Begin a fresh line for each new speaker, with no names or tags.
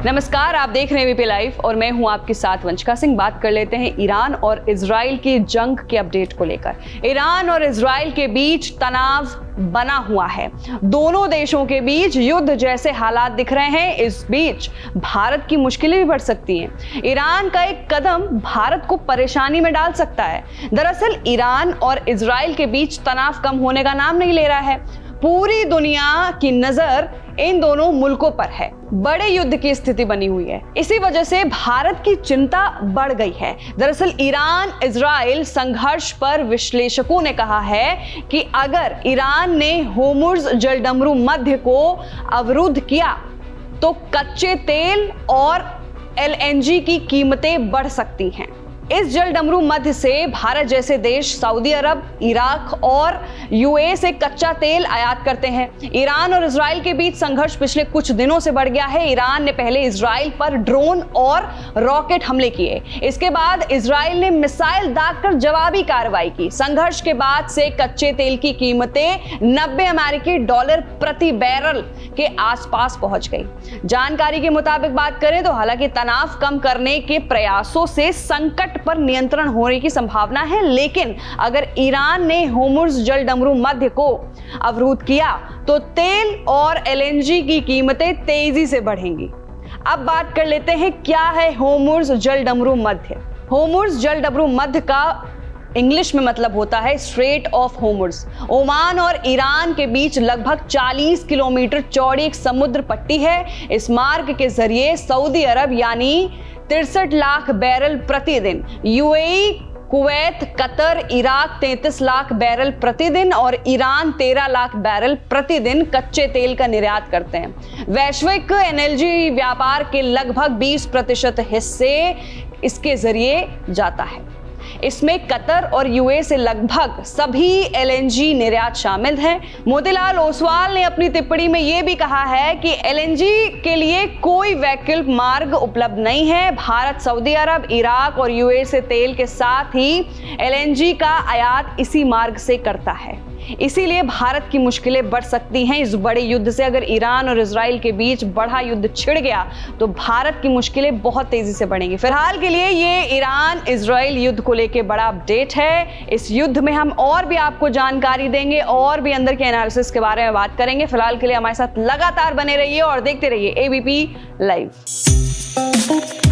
नमस्कार, आप देख रहे हैं एबीपी लाइव और मैं हूं आपके साथ वंशिका सिंह। बात कर लेते हैं ईरान और इजराइल की जंग के अपडेट को लेकर। ईरान और इजराइल के बीच तनाव बना हुआ है। दोनों देशों के बीच युद्ध जैसे हालात दिख रहे हैं। इस बीच भारत की मुश्किलें भी बढ़ सकती हैं। ईरान का एक कदम भारत को परेशानी में डाल सकता है। दरअसल ईरान और इजराइल के बीच तनाव कम होने का नाम नहीं ले रहा है। पूरी दुनिया की नजर इन दोनों मुल्कों पर है। बड़े युद्ध की स्थिति बनी हुई है। इसी वजह से भारत की चिंता बढ़ गई है। दरअसल ईरान इजराइल संघर्ष पर विश्लेषकों ने कहा है कि अगर ईरान ने होर्मुज़ जलडमरू मध्य को अवरुद्ध किया तो कच्चे तेल और एलएनजी की कीमतें बढ़ सकती हैं। इस जलडमरू मध्य से भारत जैसे देश सऊदी अरब, इराक और यूएई से कच्चा तेल आयात करते हैं। ईरान और इजराइल के बीच संघर्ष पिछले कुछ दिनों से बढ़ गया है। ईरान ने पहले इजराइल पर ड्रोन और रॉकेट हमले किए। इसके बाद इजराइल ने मिसाइल दागकर जवाबी कार्रवाई की। संघर्ष के बाद से कच्चे तेल की कीमतें 90 अमेरिकी डॉलर प्रति बैरल के आसपास पहुंच गई। जानकारी के मुताबिक बात करें तो हालांकि तनाव कम करने के प्रयासों से संकट पर नियंत्रण होने की संभावना है, लेकिन अगर ईरान ने होर्मुज़ जलडमरू मध्य को अवरुद्ध किया तो तेल और एलएनजी की कीमतें तेजी से बढ़ेंगी। अब बात कर लेते हैं क्या है होर्मुज़ जलडमरू मध्य। होर्मुज़ जलडमरू मध्य का इंग्लिश में मतलब होता है स्ट्रेट ऑफ होर्मुज़। ओमान और ईरान के बीच लगभग 40 किलोमीटर चौड़ी एक समुद्र पट्टी है। इस मार्ग के जरिए सऊदी अरब यानी 63 लाख बैरल प्रतिदिन, UAE, Kuwait, Qatar, Iraq 33 lakh barrel प्रतिदिन और ईरान 13 लाख बैरल प्रतिदिन कच्चे तेल का निर्यात करते हैं। वैश्विक एनर्जी व्यापार के लगभग 20% हिस्से इसके जरिए जाता है। इसमें कतर और यूएई से लगभग सभी एलएनजी निर्यात शामिल हैं। मोतीलाल ओसवाल ने अपनी टिप्पणी में यह भी कहा है कि एलएनजी के लिए कोई वैकल्पिक मार्ग उपलब्ध नहीं है। भारत सऊदी अरब, इराक और यूएई से तेल के साथ ही एलएनजी का आयात इसी मार्ग से करता है। इसीलिए भारत की मुश्किलें बढ़ सकती हैं। इस बड़े युद्ध से अगर ईरान और इजराइल के बीच बड़ा युद्ध छिड़ गया तो भारत की मुश्किलें बहुत तेजी से बढ़ेंगी। फिलहाल के लिए ये ईरान इजराइल युद्ध को लेकर बड़ा अपडेट है। इस युद्ध में हम और भी आपको जानकारी देंगे और भी अंदर के एनालिसिस के बारे में बात करेंगे। फिलहाल के लिए हमारे साथ लगातार बने रहिए और देखते रहिए एबीपी लाइव।